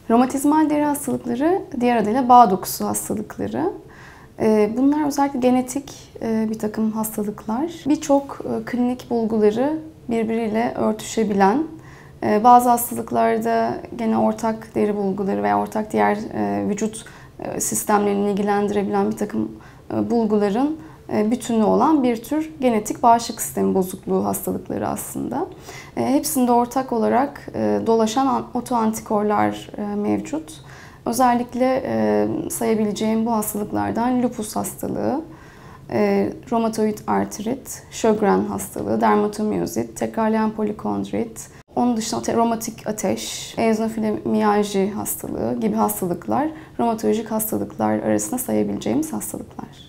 Romatizmal deri hastalıkları, diğer adıyla bağ dokusu hastalıkları. Bunlar özellikle genetik bir takım hastalıklar. Birçok klinik bulguları birbiriyle örtüşebilen, bazı hastalıklarda gene ortak deri bulguları veya ortak diğer vücut sistemlerini ilgilendirebilen bir takım bulguların bütünü olan bir tür genetik bağışıklık sistemi bozukluğu hastalıkları aslında. Hepsinde ortak olarak dolaşan otoantikorlar mevcut. Özellikle sayabileceğim bu hastalıklardan lupus hastalığı, romatoid artrit, Sjögren hastalığı, dermatomiyozit, tekrarlayan polikondrit, onun dışında romatik ateş, eozinofilomiyalji hastalığı gibi hastalıklar, romatolojik hastalıklar arasında sayabileceğimiz hastalıklar.